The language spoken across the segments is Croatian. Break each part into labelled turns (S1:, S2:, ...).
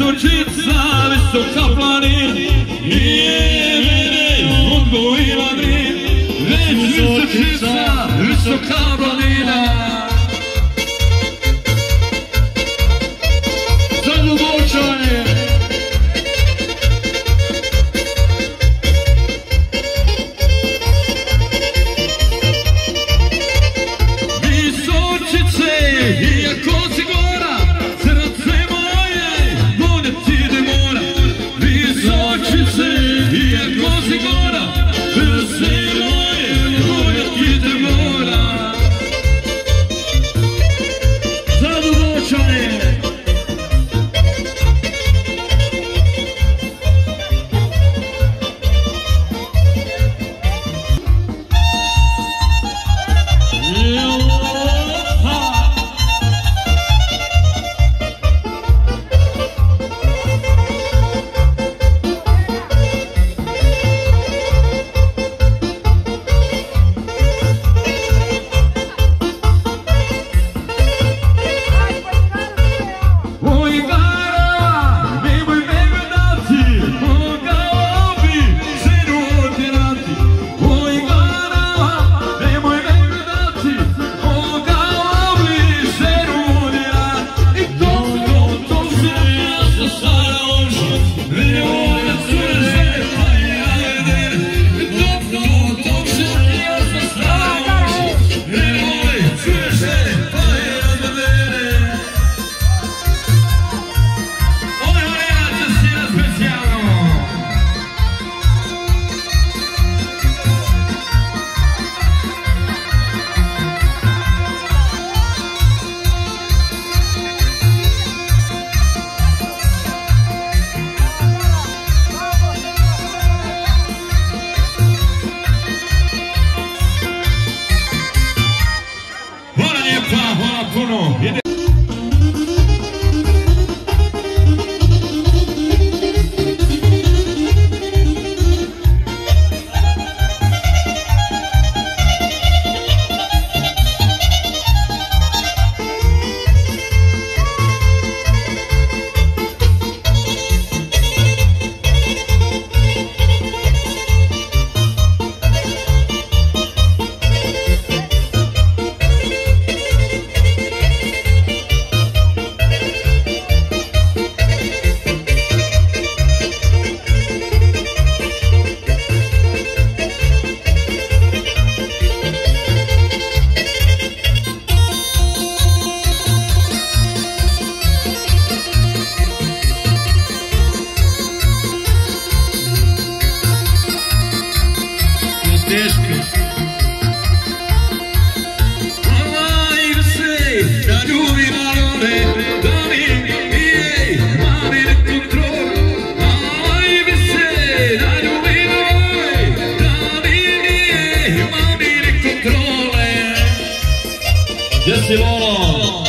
S1: visočica, visoka planina, nije mene odgojila grin. Već visočica, visoka planina. Za Ljubočane. Visočice, iako si gora, srce moje voljeti ne mora. Visočice, iako si gora, srce moje voljeti ne mora. Za Ljubočane. Jesi Lolo?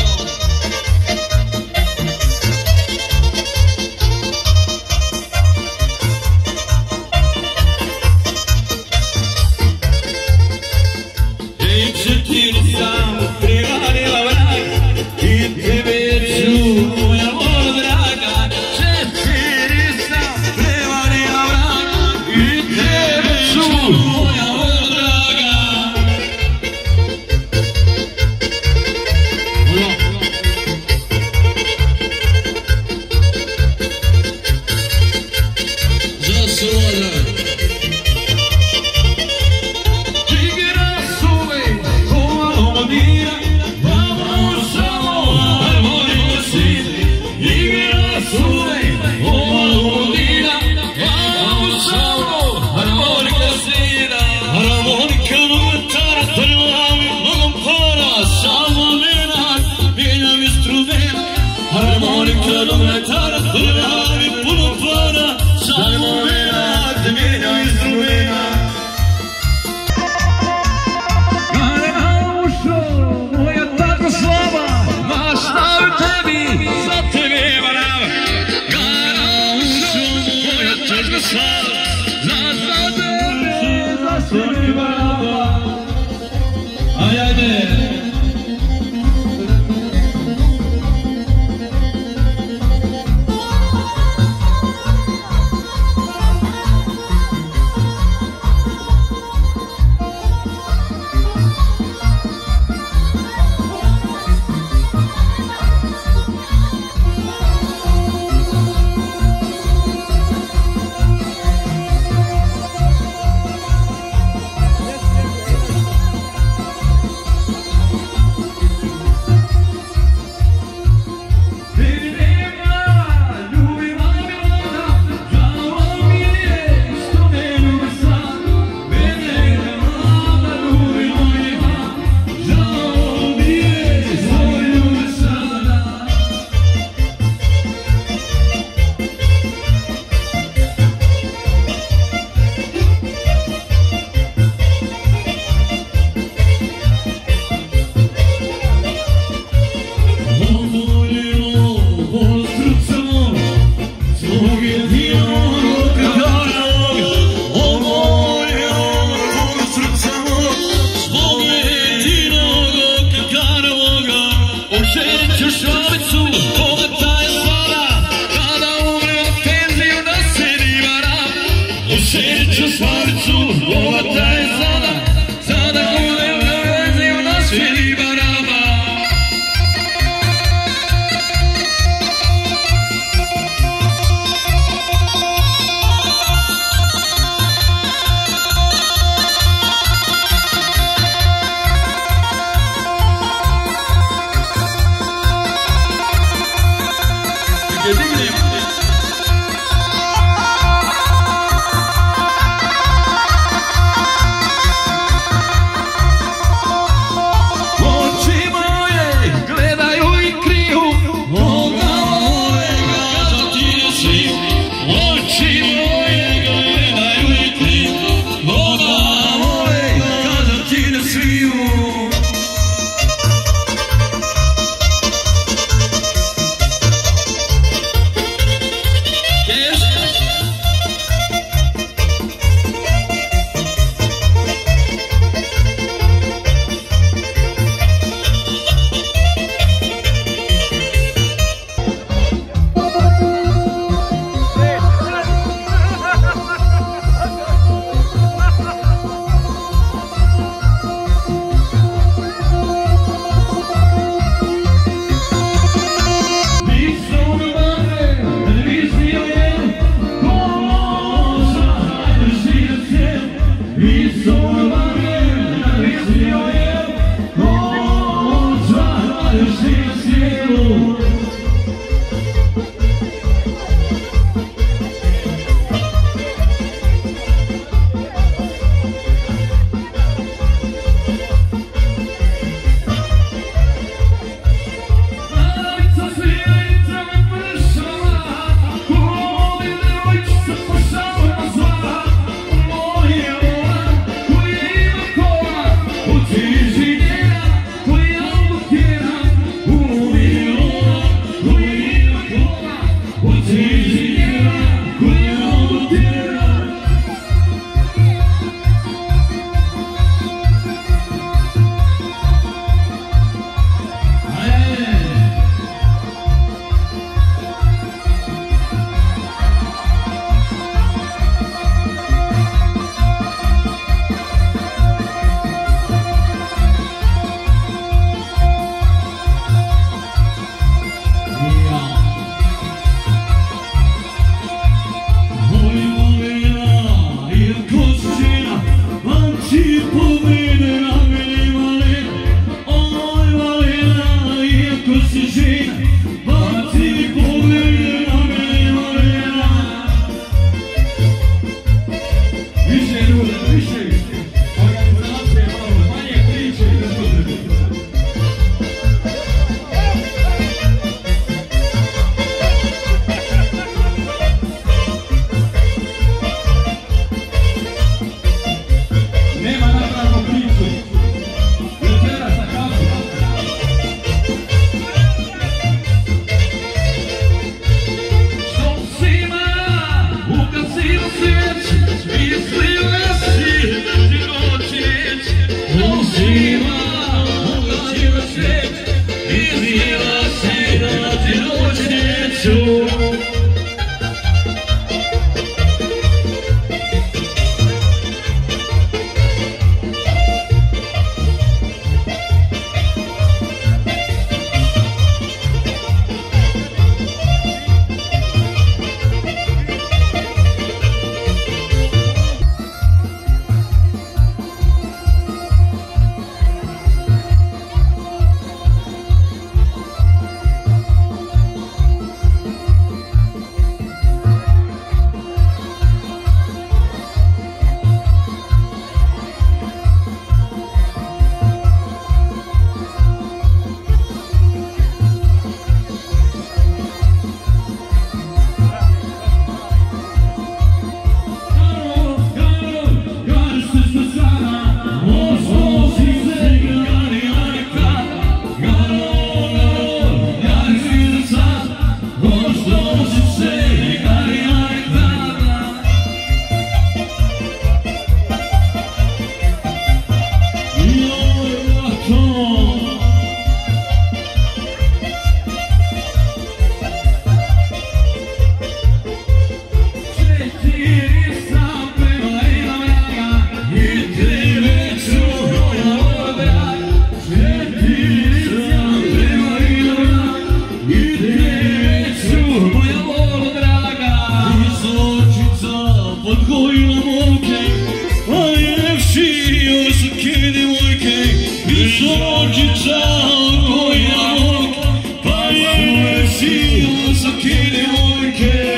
S1: visoke djevojke, visočica koja rok, pa je si visoke djevojke.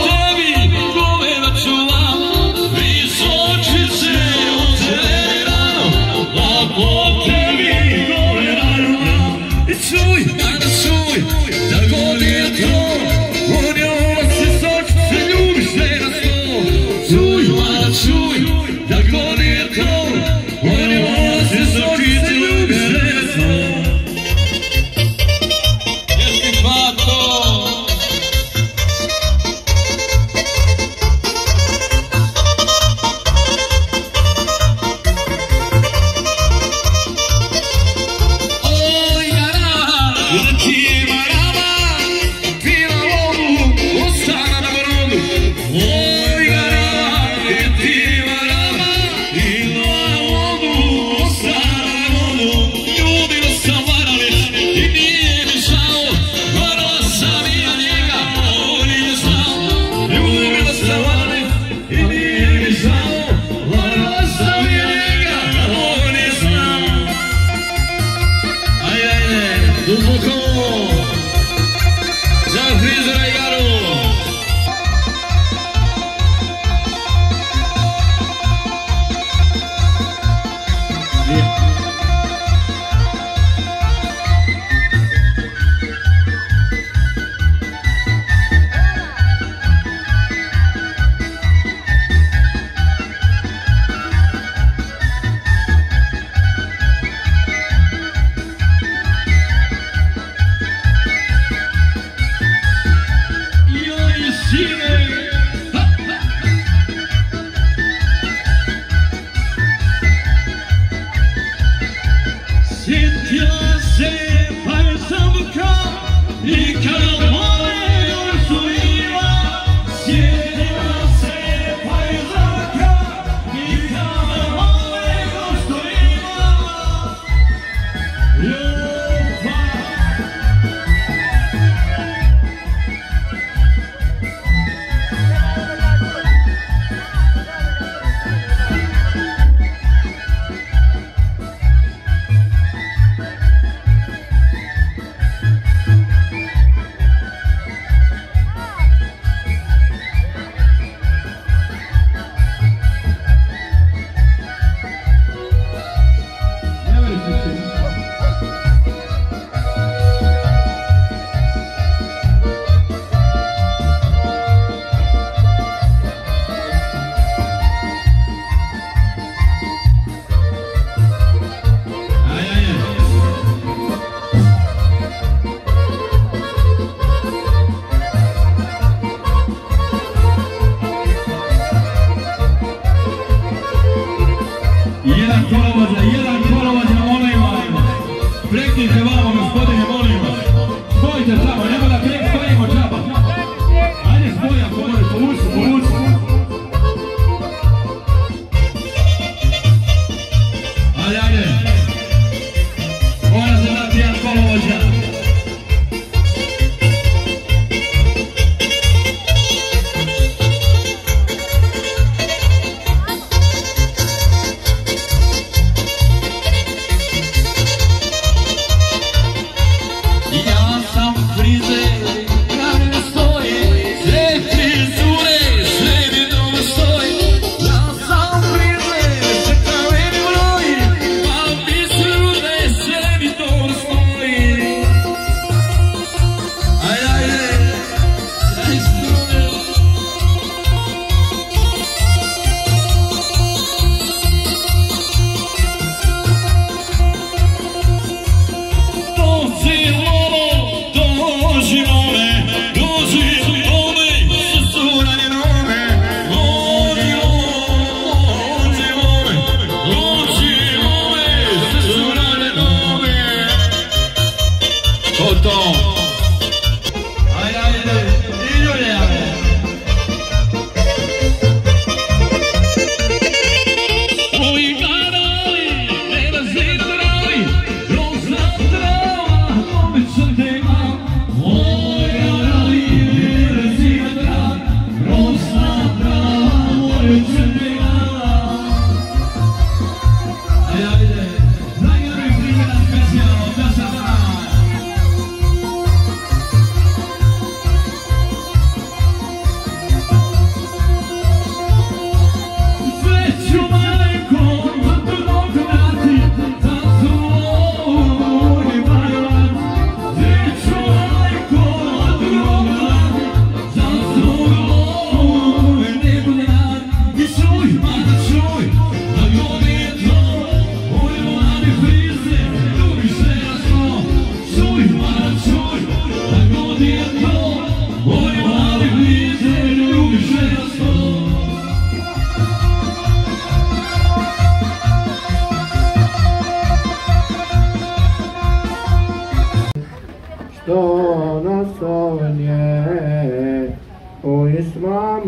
S1: Visočice u crveni rano,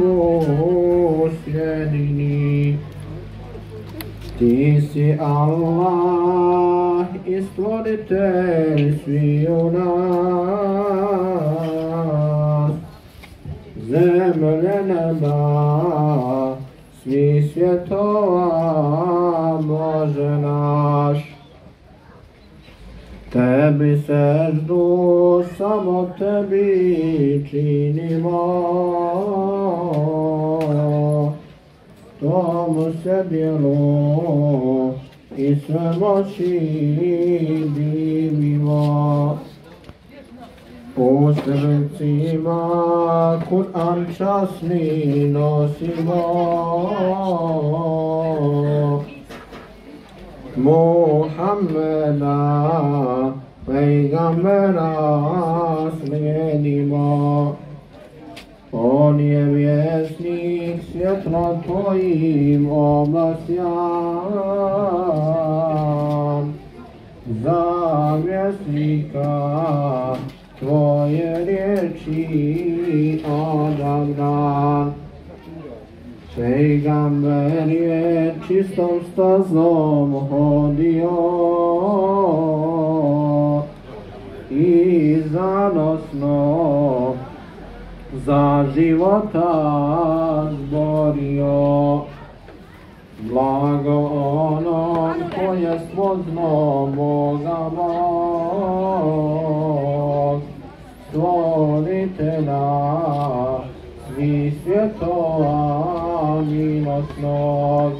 S2: jedini. Ti si Allah i stvoritelj sviju nas, zemlje, neba, svih svjetova, Bože naš. Tebi seždu, samo tebi činimo, tomu se dijelu i sve moći divimo. U srcima Kur'an časni nosimo, Muhammeda, pejgambera slijedimo. On je vjesnik, svjetlo tvojim oblasjan, zavjesnika tvoje riječi odabran. Pejgamber je čistom stazom hodio i zanosno za života zborio. Blago onom koje spoznao Boga Bog, stvoritelja svih svjetova milosnog.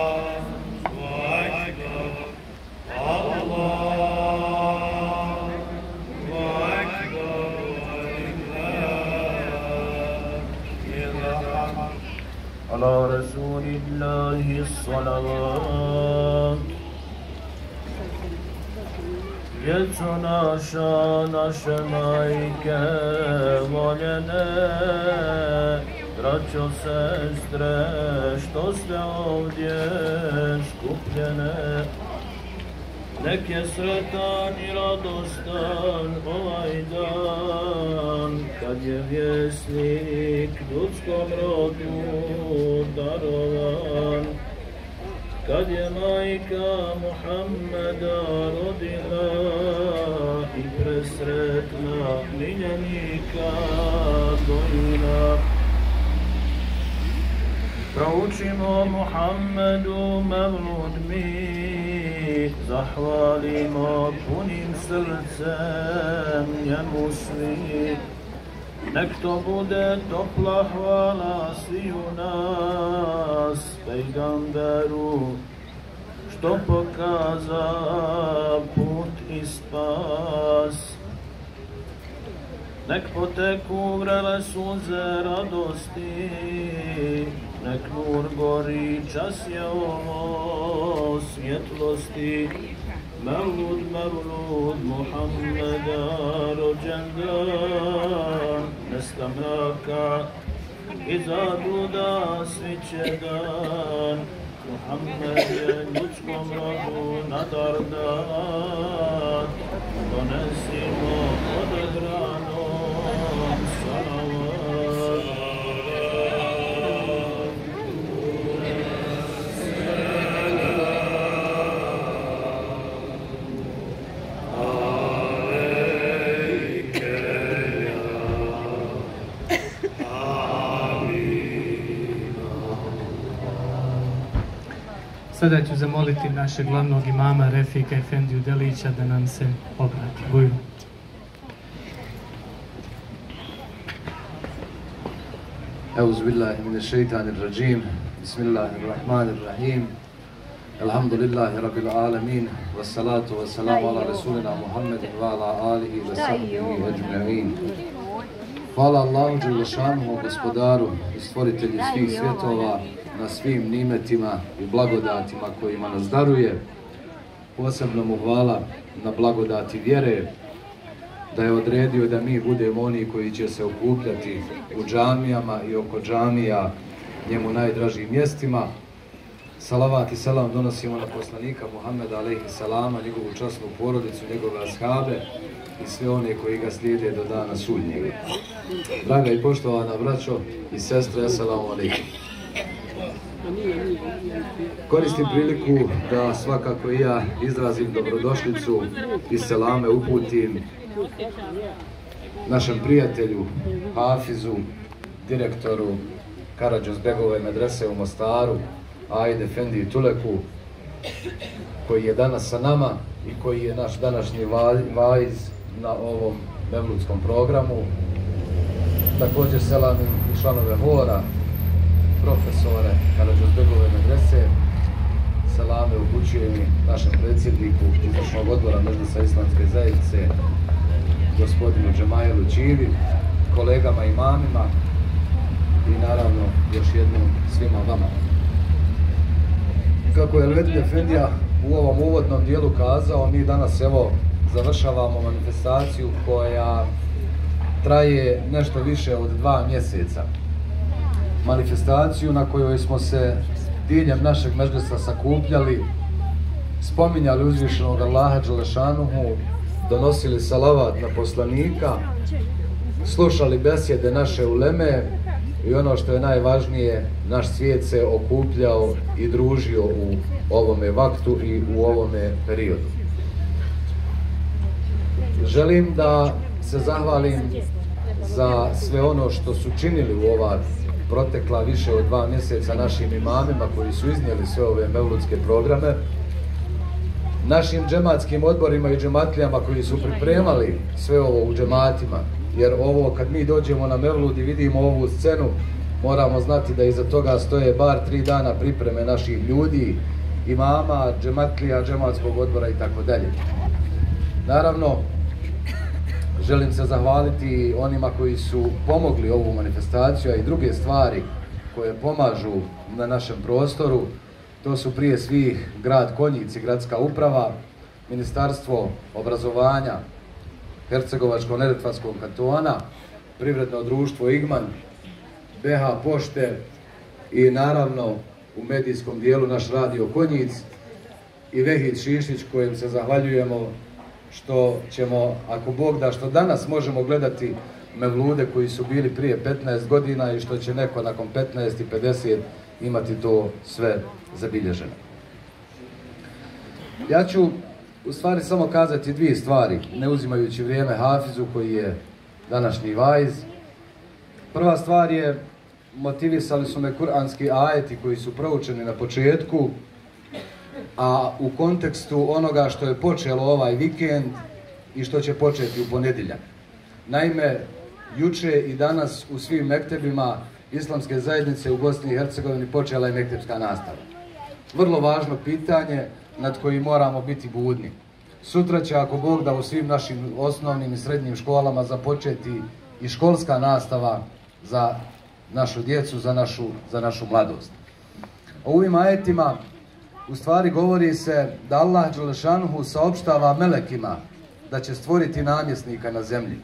S1: على رسول الله الصلوات. Djeco naša, naše majke voljene, braćo, sestre, što ste ovdje skupljene, nek je sretan i radostan ovaj dan, kad je vjesnik ljudskom rodu darovan, kad je majka Muhammeda rodila i presretna miljenika dojila. Proučimo Muhammedu mevlud mi, zahvalimo punim srcem njemu svi. Nek to bude topla hvala sviju nas, pejgamberu, što pokaza put i spas. Nek poteku vrele suze radosti, nek nur gori, čas je ovo svjetlosti. Mevlud, mevlud, Muhammeda rođendan, nesta mraka i zabluda sviće dan. Muhammed je ljudskom rodu nadar dan, donesimo odebranom salavat.
S3: Sada ću zamoliti našeg glavnog imama Refika Efendiju Delića da nam se obrati. Bujno.
S4: Euzu billahi mineşşeytanirracim. Bismillahirrahmanirrahim. Elhamdülillahi rabbil alamin. Ves salatu ves selamu ala Resulina Muhammedin ve ala alihi ve sahbihi ecma'in. Hvala Allahu dželešanuhu, gospodaru i stvoritelju svih svjetova, na svim nimetima i blagodatima kojima nas daruje. Posebno mu hvala na blagodati vjere, da je odredio da mi budemo oni koji će se okupljati u džamijama i oko džamija, njemu najdražim mjestima. Salavat i selam donosimo na poslanika Muhammeda alejhi selama, njegovu časnu porodicu, njegove ashabe i sve one koji ga slijede do dana sudnjega. Draga i poštovana braćo i sestre, assalamu alejkum. Koristim priliku da svakako i ja izrazim dobrodošlicu i selame uputim našem prijatelju, hafizu, direktoru Karadžozbegove medrese u Mostaru, Aid Efendiji Tuleku, koji je danas sa nama i koji je naš današnji vaiz na ovom mevludskom programu. Također selamim i članove hora, profesore Karadžozbegove medrese. Selame upućujem i našem predsjedniku izvršnog odbora Medžlisa Islamske zajednice, gospodinu Džemajelu Čivi, kolegama imamima i naravno još jednom svima vama. Kako je Elvedin Efendija u ovom uvodnom dijelu kazao, mi danas evo završavamo manifestaciju koja traje nešto više od 2 mjeseca. Manifestaciju na kojoj smo se diljem našeg medžlisa sakupljali, spominjali uzvišenog Allaha Đelešanuhu, donosili salavat na poslanika, slušali besjede naše uleme i ono što je najvažnije, naš svijet se okupljao i družio u ovome vaktu i u ovome periodu. Želim da se zahvalim za sve ono što su činili u ova protekla više od 2 mjeseca našim imamima koji su iznijeli sve ove mevludske programe, našim džematskim odborima i džematlijama koji su pripremali sve ovo u džematima, jer ovo kad mi dođemo na mevlud i vidimo ovu scenu, moramo znati da iza toga stoje bar 3 dana pripreme naših ljudi, imama, džematlija, džematskog odbora i tako dalje. Naravno, želim se zahvaliti onima koji su pomogli ovu manifestaciju, a i druge stvari koje pomažu na našem prostoru. To su prije svih grad Konjic i gradska uprava, Ministarstvo obrazovanja Hercegovačko-neretvanskog kantona, Privredno društvo Igman, BH Pošte i naravno u medijskom dijelu naš radio Konjic i Vehid Šišić, kojem se zahvaljujemo što ćemo, ako Bog da, što danas možemo gledati mevlude koji su bili prije 15 godina i što će neko nakon 15 i 50 imati to sve zabilježeno. Ja ću u stvari samo kazati 2 stvari, ne uzimajući vrijeme hafizu koji je današnji vaiz. Prva stvar je, motivisali su me kuranski ajeti koji su proučeni na početku, a u kontekstu onoga što je počelo ovaj vikend i što će početi u ponedjeljak. Naime, juče i danas u svim mektebima Islamske zajednice u Bosni i Hercegovini počela je mektepska nastava. Vrlo važno pitanje nad kojim moramo biti budni. Sutra će, ako Bog da, u svim našim osnovnim i srednjim školama započeti i školska nastava za našu djecu, za našu mladost. O ovim ajetima u stvari govori se da Allah Đelešanuhu saopštava melekima da će stvoriti namjesnika na zemlji.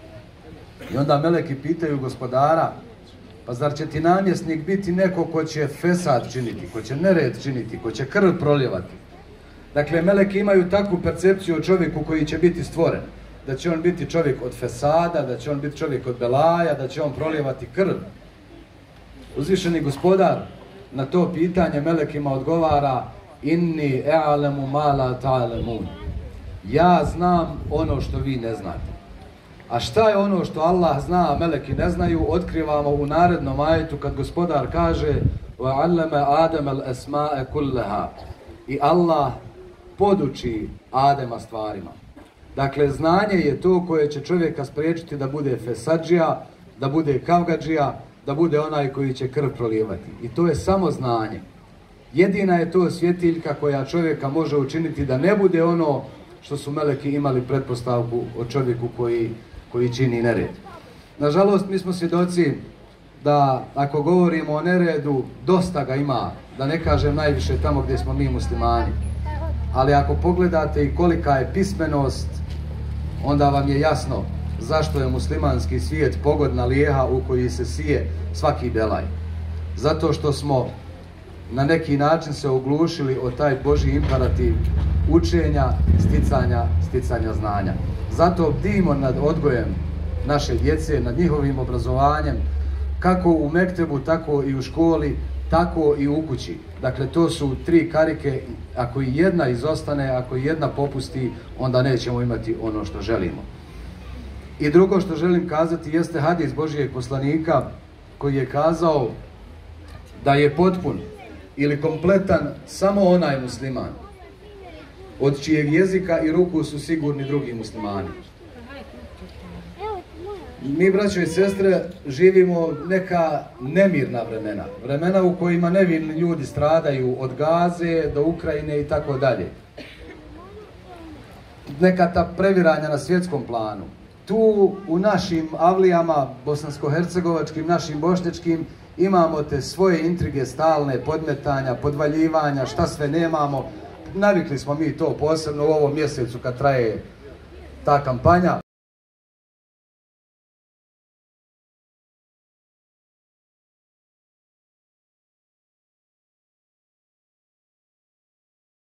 S4: I onda meleki pitaju gospodara, pa zar će ti namjesnik biti neko ko će fesad činiti, ko će nered činiti, ko će krv proljevati? Dakle, meleki imaju takvu percepciju o čovjeku koji će biti stvoren, da će on biti čovjek od fesada, da će on biti čovjek od belaja, da će on proljevati krv. Uzvišeni gospodar na to pitanje melekima odgovara: inni e'alemu ma la ta'lemun. Ja znam ono što vi ne znate. A šta je ono što Allah zna, a meleki ne znaju, otkrivamo u narednom ajetu kad gospodar kaže: وَعَلَّمَ آدَمَ الْأَسْمَاءَ كُلَّهَا. I Allah poduči Adema stvarima. Dakle, znanje je to koje će čovjeka spriječiti da bude fesadžija, da bude kavgadžija, da bude onaj koji će krv prolijevati. I to je samo znanje. Jedina je to svjetiljka koja čovjeka može učiniti da ne bude ono što su meleki imali pretpostavku o čovjeku koji čini nered. Nažalost, mi smo svjedoci da ako govorimo o neredu, dosta ga ima, da ne kažem najviše tamo gdje smo mi muslimani. Ali ako pogledate i kolika je pismenost, onda vam je jasno zašto je muslimanski svijet pogodna lijeha u koji se sije svaki belaj. Zato što smo na neki način se oglušili o taj Božji imperativ učenja, sticanja znanja. Zato bdimo nad odgojem naše djece, nad njihovim obrazovanjem, kako u mektebu, tako i u školi, tako i u kući. Dakle, to su 3 karike, ako i jedna izostane, ako i jedna popusti, onda nećemo imati ono što želimo. I drugo što želim kazati jeste hadis Božijeg poslanika koji je kazao da je potpun ili kompletan samo onaj musliman od čijeg jezika i ruku su sigurni drugi muslimani. Mi, braćo i sestre, živimo neka nemirna vremena. Vremena u kojima nevinni ljudi stradaju od Gaze do Ukrajine i tako dalje. Neka ta previranja na svjetskom planu. Tu u našim avlijama, bosansko-hercegovačkim, našim bošnjačkim, imamo te svoje intrige stalne, podmetanja, podvaljivanja, šta sve nemamo. Navikli smo mi to posebno u ovom mjesecu kad traje ta kampanja.